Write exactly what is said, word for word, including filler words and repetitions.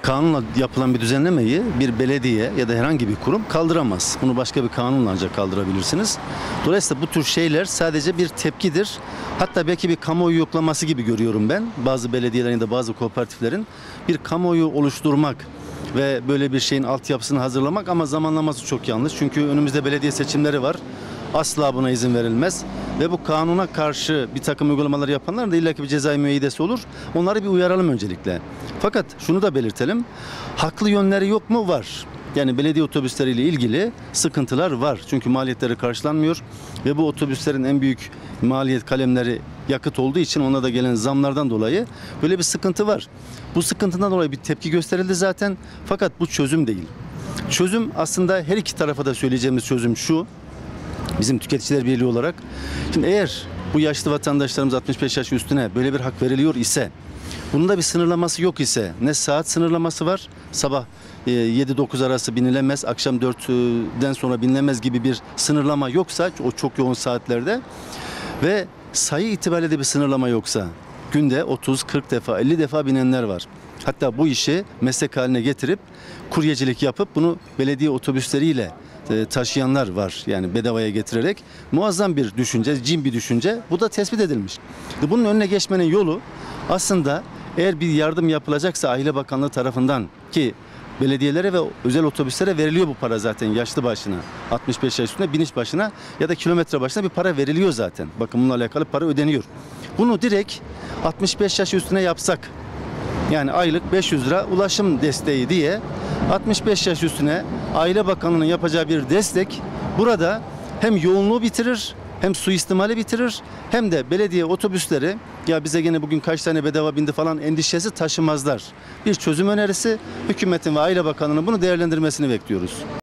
kanunla yapılan bir düzenlemeyi bir belediye ya da herhangi bir kurum kaldıramaz. Bunu başka bir kanunla ancak kaldırabilirsiniz. Dolayısıyla bu tür şeyler sadece bir tepkidir. Hatta belki bir kamuoyu yoklaması gibi görüyorum ben. Bazı belediyelerin ya da bazı kooperatiflerin bir kamuoyu oluşturmak ve böyle bir şeyin altyapısını hazırlamak, ama zamanlaması çok yanlış. Çünkü önümüzde belediye seçimleri var. Asla buna izin verilmez. Ve bu kanuna karşı bir takım uygulamalar yapanların da illaki bir cezai müeyyidesi olur. Onları bir uyaralım öncelikle. Fakat şunu da belirtelim. Haklı yönleri yok mu? Var. Yani belediye otobüsleriyle ilgili sıkıntılar var. Çünkü maliyetleri karşılanmıyor ve bu otobüslerin en büyük maliyet kalemleri yakıt olduğu için ona da gelen zamlardan dolayı böyle bir sıkıntı var. Bu sıkıntıdan dolayı bir tepki gösterildi zaten. Fakat bu çözüm değil. Çözüm aslında her iki tarafa da söyleyeceğimiz çözüm şu. Bizim Tüketiciler Birliği olarak. Şimdi eğer bu yaşlı vatandaşlarımız altmış beş yaş üstüne böyle bir hak veriliyor ise, bunun da bir sınırlaması yok ise, ne saat sınırlaması var, sabah yedi dokuz arası binilemez, akşam dörtten sonra binilemez gibi bir sınırlama yoksa, o çok yoğun saatlerde, ve sayı itibariyle de bir sınırlama yoksa, günde otuz kırk defa, elli defa binenler var. Hatta bu işi meslek haline getirip kuryecilik yapıp bunu belediye otobüsleriyle taşıyanlar var. Yani bedavaya getirerek, muazzam bir düşünce, cin bir düşünce. Bu da tespit edilmiş. Bunun önüne geçmenin yolu aslında, eğer bir yardım yapılacaksa Aile Bakanlığı tarafından, ki belediyelere ve özel otobüslere veriliyor bu para zaten, yaşlı başına, altmış beş yaş üstüne biniş başına ya da kilometre başına bir para veriliyor zaten. Bakın bununla alakalı para ödeniyor. Bunu direkt altmış beş yaş üstüne yapsak, yani aylık beş yüz lira ulaşım desteği diye altmış beş yaş üstüne Aile Bakanlığı'nın yapacağı bir destek burada hem yoğunluğu bitirir, hem suistimali bitirir, hem de belediye otobüsleri ya bize gene bugün kaç tane bedava bindi falan endişesi taşımazlar. Bir çözüm önerisi, hükümetin ve Aile Bakanlığı'nın bunu değerlendirmesini bekliyoruz.